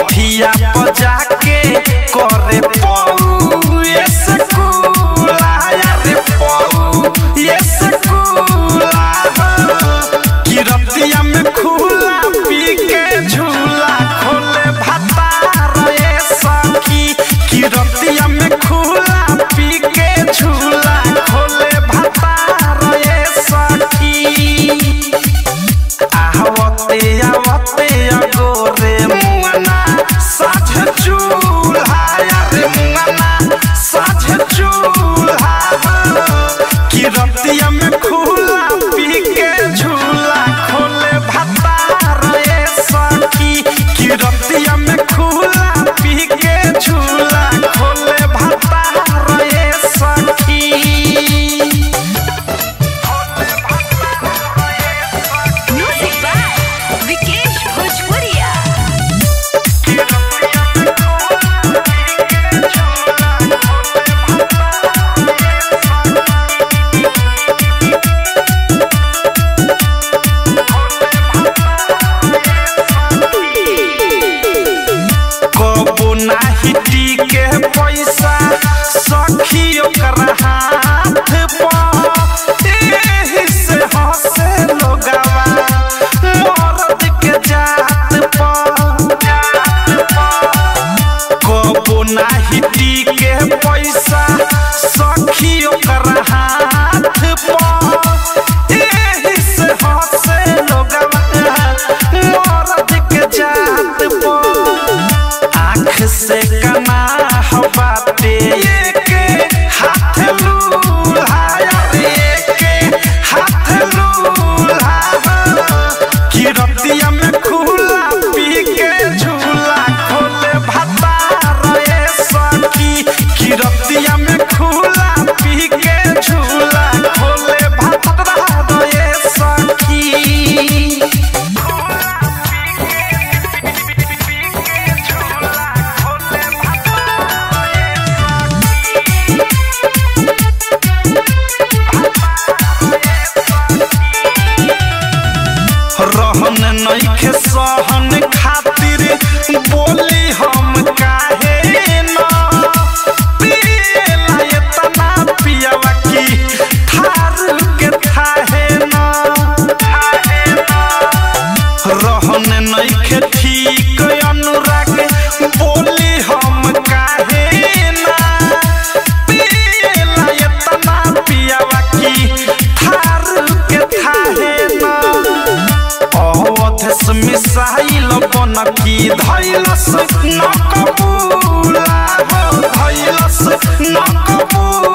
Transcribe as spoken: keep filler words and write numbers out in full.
मठिया बजा के करे पऊ ये सकुला यारे पऊ ये सकुला किरतिया में खुला पी के झूला खोले भतार ये सखी किरतिया में खुला पी के झूला खोले भतार ये सखी आवते आवते अगोरे मुआना साझ चूल्हा यारे मुआना साझ चूल्हा किरतिया में खुला पी के झूला खोले भतार ये सखी किरतिया में खुला पी के झूला खोले भतार ये सखी के पैसा सखी ओकरा हाथ पर एही से हंसे लोगवा मर्द के जात पर कबो नाही टिके पैसा सखी ओकरा हाथ पर एही से हंसे लोगवा मर्द के जात पर आँख से कना बाते के हाथ लूल्हा यारे के हाथ लूल्हा किरतिया में खुला पी के झूला खोले भतार ये सखी किरतिया में खुला पी के झूला खोले भतार ये सखी रहन नइखे सहन खातिर बोली हम काहे न पियला एतना पियवा की थार के थाहे न रहन नइखे ठीक अनुराग बोली हम काहे न पियला एतना पियवा की थार के थाहे न अवधेश मिसाइल बनकी धैलस न कबूला हो धैलस न कबूला